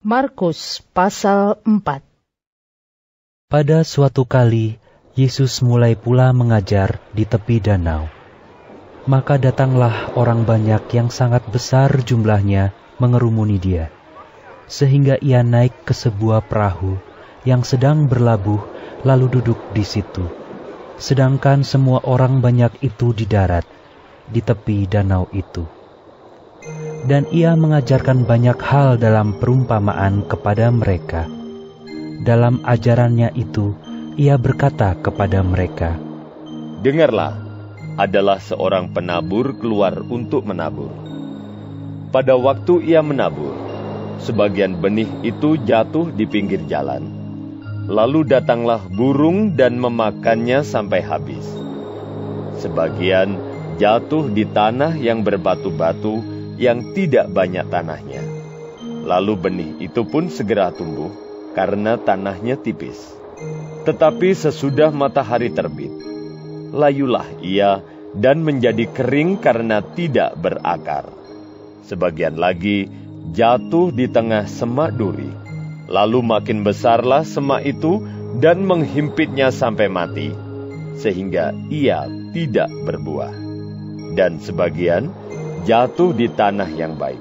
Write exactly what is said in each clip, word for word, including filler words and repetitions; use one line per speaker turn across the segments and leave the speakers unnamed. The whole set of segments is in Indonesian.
Markus pasal empat.
Pada suatu kali, Yesus mulai pula mengajar di tepi danau. Maka datanglah orang banyak yang sangat besar jumlahnya mengerumuni dia, sehingga ia naik ke sebuah perahu yang sedang berlabuh lalu duduk di situ. Sedangkan semua orang banyak itu di darat, di tepi danau itu. Dan ia mengajarkan banyak hal dalam perumpamaan kepada mereka. Dalam ajarannya itu, ia berkata kepada mereka,
"Dengarlah, adalah seorang penabur keluar untuk menabur. Pada waktu ia menabur, sebagian benih itu jatuh di pinggir jalan. Lalu datanglah burung dan memakannya sampai habis. Sebagian jatuh di tanah yang berbatu-batu, yang tidak banyak tanahnya. Lalu benih itu pun segera tumbuh, karena tanahnya tipis. Tetapi sesudah matahari terbit, layulah ia dan menjadi kering karena tidak berakar. Sebagian lagi jatuh di tengah semak duri. Lalu makin besarlah semak itu dan menghimpitnya sampai mati, sehingga ia tidak berbuah. Dan sebagian jatuh di tanah yang baik.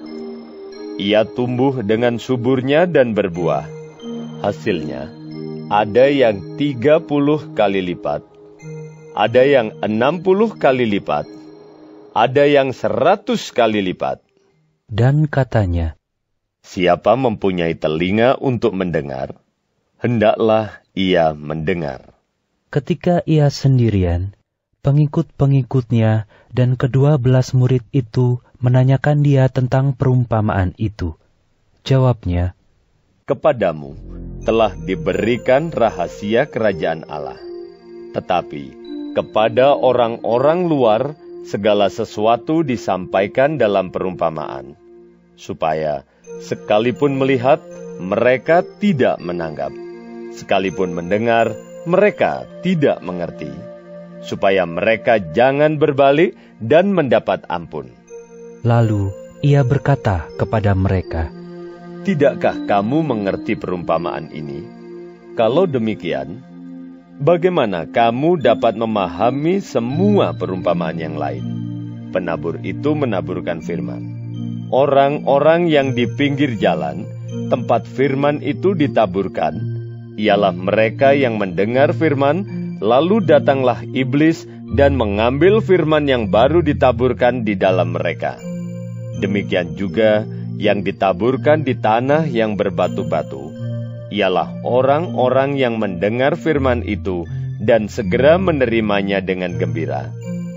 Ia tumbuh dengan suburnya dan berbuah. Hasilnya, ada yang tiga puluh kali lipat, ada yang enam puluh kali lipat, ada yang seratus kali lipat."
Dan katanya,
"Siapa mempunyai telinga untuk mendengar, hendaklah ia mendengar."
Ketika ia sendirian, pengikut-pengikutnya dan kedua belas murid itu menanyakan dia tentang perumpamaan itu. Jawabnya,
"Kepadamu telah diberikan rahasia kerajaan Allah. Tetapi kepada orang-orang luar segala sesuatu disampaikan dalam perumpamaan, supaya sekalipun melihat, mereka tidak menanggap. Sekalipun mendengar, mereka tidak mengerti. Supaya mereka jangan berbalik dan mendapat ampun."
Lalu ia berkata kepada mereka,
"Tidakkah kamu mengerti perumpamaan ini? Kalau demikian, bagaimana kamu dapat memahami semua perumpamaan yang lain?" Penabur itu menaburkan firman. Orang-orang yang di pinggir jalan, tempat firman itu ditaburkan, ialah mereka yang mendengar firman, lalu datanglah iblis dan mengambil firman yang baru ditaburkan di dalam mereka. Demikian juga yang ditaburkan di tanah yang berbatu-batu, ialah orang-orang yang mendengar firman itu dan segera menerimanya dengan gembira.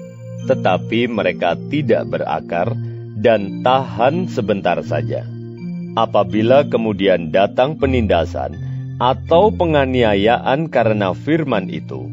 Tetapi mereka tidak berakar dan tahan sebentar saja. Apabila kemudian datang penindasan atau penganiayaan karena firman itu,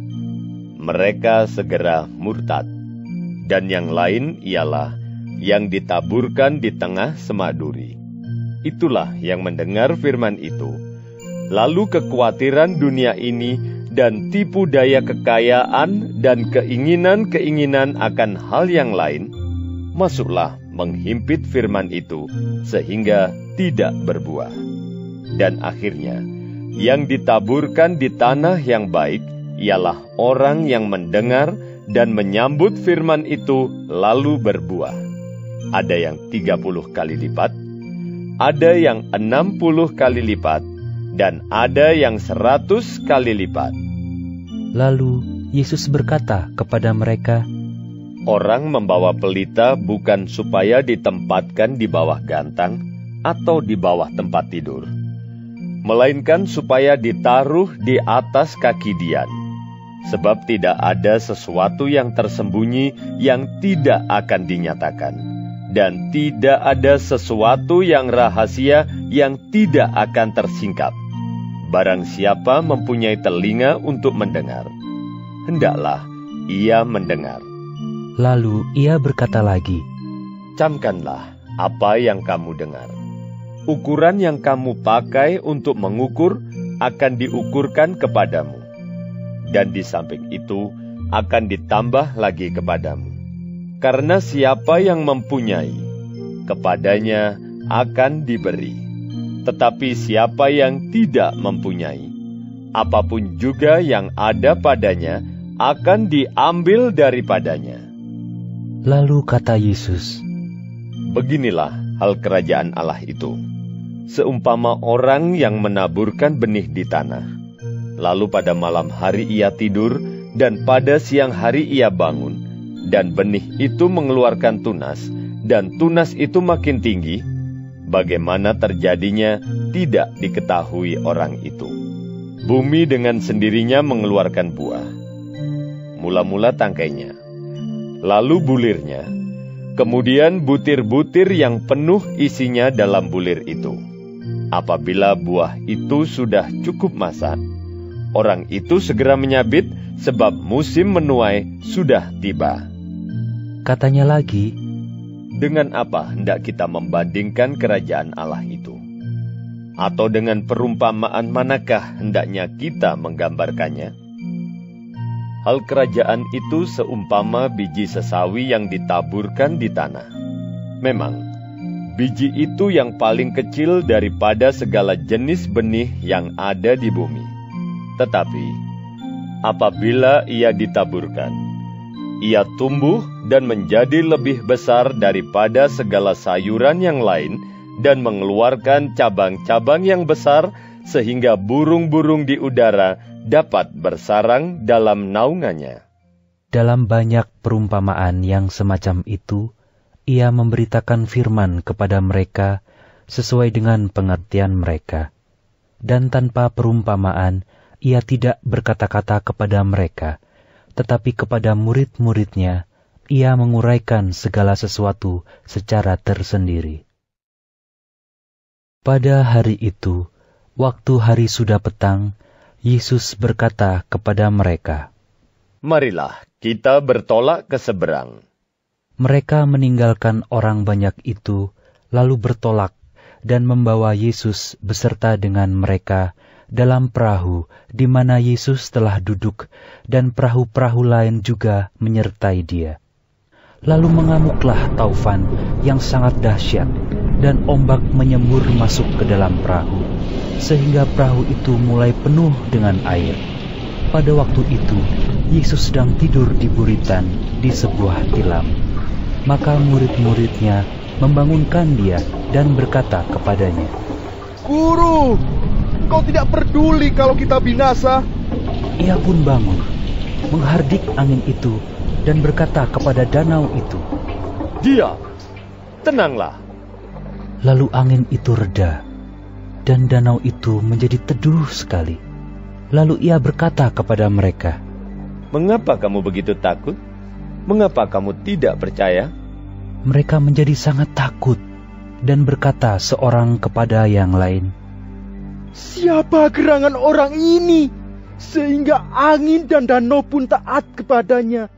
mereka segera murtad. Dan yang lain ialah yang ditaburkan di tengah semak duri. Itulah yang mendengar firman itu, lalu kekhawatiran dunia ini dan tipu daya kekayaan dan keinginan-keinginan akan hal yang lain, masuklah menghimpit firman itu sehingga tidak berbuah. Dan akhirnya, yang ditaburkan di tanah yang baik ialah orang yang mendengar dan menyambut firman itu lalu berbuah. Ada yang tiga puluh kali lipat, ada yang enam puluh kali lipat, dan ada yang seratus kali lipat.
Lalu Yesus berkata kepada mereka,
"Orang membawa pelita bukan supaya ditempatkan di bawah gantang atau di bawah tempat tidur, melainkan supaya ditaruh di atas kaki dian. Sebab tidak ada sesuatu yang tersembunyi yang tidak akan dinyatakan, dan tidak ada sesuatu yang rahasia yang tidak akan tersingkap. Barang siapa mempunyai telinga untuk mendengar, hendaklah ia mendengar."
Lalu ia berkata lagi,
"Camkanlah apa yang kamu dengar. Ukuran yang kamu pakai untuk mengukur akan diukurkan kepadamu, dan di samping itu akan ditambah lagi kepadamu. Karena siapa yang mempunyai, kepadanya akan diberi. Tetapi siapa yang tidak mempunyai, apapun juga yang ada padanya akan diambil daripadanya.
Lalu kata Yesus,
beginilah hal kerajaan Allah itu. Seumpama orang yang menaburkan benih di tanah, lalu pada malam hari ia tidur, dan pada siang hari ia bangun, dan benih itu mengeluarkan tunas, dan tunas itu makin tinggi. Bagaimana terjadinya tidak diketahui orang itu. Bumi dengan sendirinya mengeluarkan buah. Mula-mula tangkainya, lalu bulirnya, kemudian butir-butir yang penuh isinya dalam bulir itu. Apabila buah itu sudah cukup masak, orang itu segera menyabit, sebab musim menuai sudah tiba.
Katanya lagi,
dengan apa hendak kita membandingkan kerajaan Allah itu? Atau dengan perumpamaan manakah hendaknya kita menggambarkannya? Hal kerajaan itu seumpama biji sesawi yang ditaburkan di tanah. Memang, biji itu yang paling kecil daripada segala jenis benih yang ada di bumi. Tetapi, apabila ia ditaburkan, ia tumbuh dan menjadi lebih besar daripada segala sayuran yang lain, dan mengeluarkan cabang-cabang yang besar, sehingga burung-burung di udara dapat bersarang dalam naungannya.
Dalam banyak perumpamaan yang semacam itu, ia memberitakan firman kepada mereka sesuai dengan pengertian mereka. Dan tanpa perumpamaan, ia tidak berkata-kata kepada mereka, tetapi kepada murid-muridnya, ia menguraikan segala sesuatu secara tersendiri. Pada hari itu, waktu hari sudah petang, Yesus berkata kepada mereka,
marilah kita bertolak ke seberang.
Mereka meninggalkan orang banyak itu, lalu bertolak dan membawa Yesus beserta dengan mereka dalam perahu di mana Yesus telah duduk, dan perahu-perahu lain juga menyertai dia. Lalu mengamuklah taufan yang sangat dahsyat, dan ombak menyembur masuk ke dalam perahu, sehingga perahu itu mulai penuh dengan air. Pada waktu itu, Yesus sedang tidur di buritan di sebuah tilam. Maka murid-muridnya membangunkan dia dan berkata kepadanya,
Guru, Engkau tidak peduli kalau kita binasa.
Ia pun bangun, menghardik angin itu, dan berkata kepada danau itu,
diam, tenanglah.
Lalu angin itu reda, dan danau itu menjadi teduh sekali. Lalu ia berkata kepada mereka,
mengapa kamu begitu takut? Mengapa kamu tidak percaya?
Mereka menjadi sangat takut, dan berkata seorang kepada yang lain,
siapa gerangan orang ini, sehingga angin dan danau pun taat kepadanya?